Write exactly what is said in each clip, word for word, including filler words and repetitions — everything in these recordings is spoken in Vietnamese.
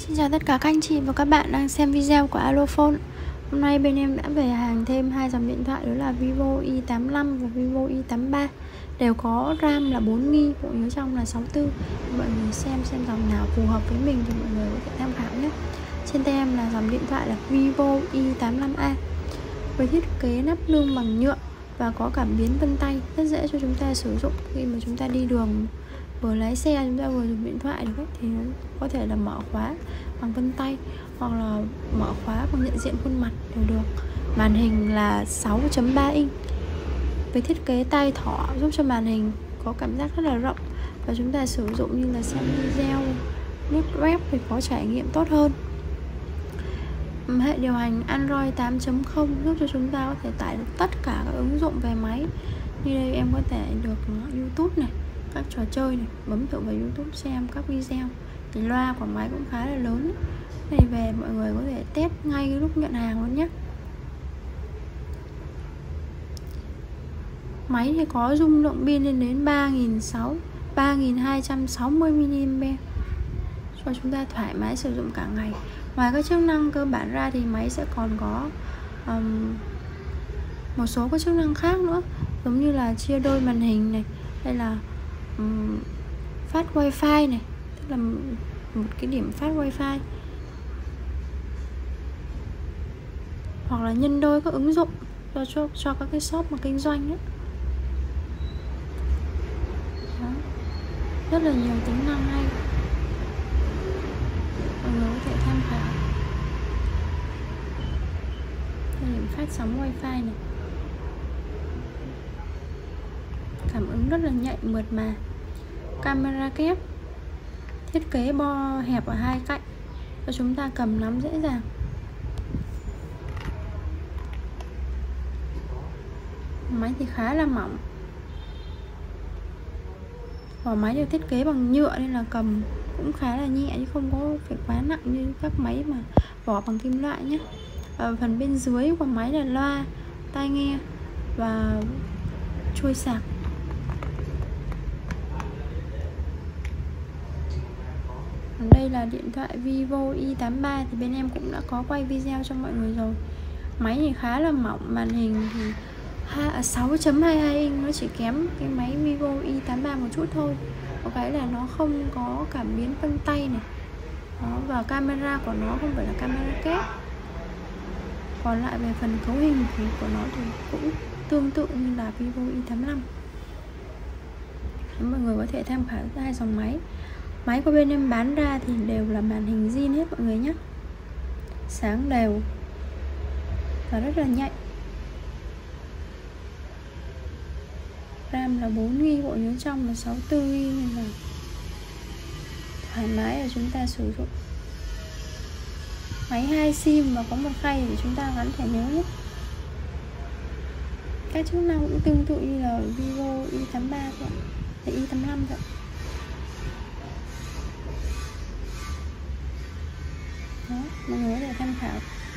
Xin chào tất cả các anh chị và các bạn đang xem video của Alophone. Hôm nay bên em đã về hàng thêm hai dòng điện thoại, đó là Vivo i tám lăm và Vivo i tám ba. Đều có RAM là bốn gi ga bai, bộ nhớ trong là sáu mươi tư. Mọi người xem xem dòng nào phù hợp với mình thì mọi người có thể tham khảo nhé. Trên tay em là dòng điện thoại là Vivo i tám lăm A với thiết kế nắp lưng bằng nhựa và có cảm biến vân tay, rất dễ cho chúng ta sử dụng khi mà chúng ta đi đường, vừa lái xe chúng ta vừa dùng điện thoại được ấy, thì nó có thể là mở khóa bằng vân tay hoặc là mở khóa bằng nhận diện khuôn mặt đều được. Màn hình là sáu chấm ba inch với thiết kế tay thỏ, giúp cho màn hình có cảm giác rất là rộng và chúng ta sử dụng như là xem video, lướt web thì có trải nghiệm tốt hơn. Hệ điều hành Android tám chấm không giúp cho chúng ta có thể tải được tất cả các ứng dụng về máy. Như đây em có thể được YouTube này, các trò chơi này, bấm thử vào YouTube xem các video. Thì loa của máy cũng khá là lớn. Này về mọi người có thể test ngay lúc nhận hàng luôn nhé. Máy thì có dung lượng pin lên đến ba nghìn hai trăm sáu mươi mi-li-am-pe cho chúng ta thoải mái sử dụng cả ngày. Ngoài các chức năng cơ bản ra thì máy sẽ còn có um, một số các chức năng khác nữa, giống như là chia đôi màn hình này, hay là um, phát wifi này, tức là một cái điểm phát wifi, hoặc là nhân đôi các ứng dụng cho cho, cho các cái shop mà kinh doanh ấy. Đó. Rất là nhiều tính năng hay, mọi người có thể tham khảo. Đây, điểm phát sóng wifi này, cảm ứng rất là nhạy mượt mà. Camera kép, thiết kế bo hẹp ở hai cạnh cho chúng ta cầm nắm dễ dàng. Máy thì khá là mỏng, vỏ máy được thiết kế bằng nhựa nên là cầm cũng khá là nhẹ chứ không có phải quá nặng như các máy mà vỏ bằng kim loại nhé. Ở phần bên dưới của máy là loa, tai nghe và chuôi sạc. Còn đây là điện thoại Vivo i tám ba thì bên em cũng đã có quay video cho mọi người rồi. Máy thì khá là mỏng, màn hình thì sáu chấm hai hai inch, nó chỉ kém cái máy Vivo i tám ba một chút thôi. Có cái là nó không có cảm biến vân tay này. Đó, và camera của nó không phải là camera kép. Còn lại về phần cấu hình thì của nó thì cũng tương tự như là Vivo i tám lăm. Mọi người có thể tham khảo hai dòng máy. Máy của bên em bán ra thì đều là màn hình zin hết mọi người nhé, sáng đều và rất là nhạy. RAM là bốn gi ga bai, bộ nhớ trong là sáu mươi tư gi ga bai nên là thoải mái để chúng ta sử dụng. Máy hai sim và có một khay để chúng ta gắn thẻ nhớ nhé. Các chức năng cũng tương tự như là Vivo i tám ba thôi, là i tám lăm thôi. Đó, mọi người có thể tham khảo.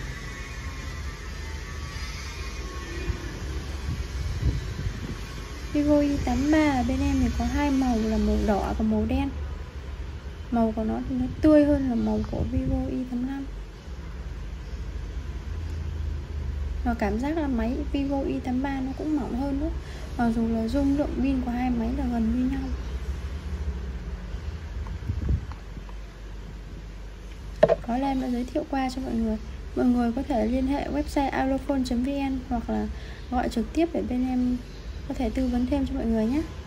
Vivo i tám ba bên em thì có hai màu là màu đỏ và màu đen. Màu của nó thì nó tươi hơn là màu của Vivo i tám lăm. Và cảm giác là máy Vivo i tám ba nó cũng mỏng hơn nữa, mặc dù là dung lượng pin của hai máy là gần như nhau. Có lẽ em đã giới thiệu qua cho mọi người. Mọi người có thể liên hệ website alophone chấm vn hoặc là gọi trực tiếp để bên em có thể tư vấn thêm cho mọi người nhé.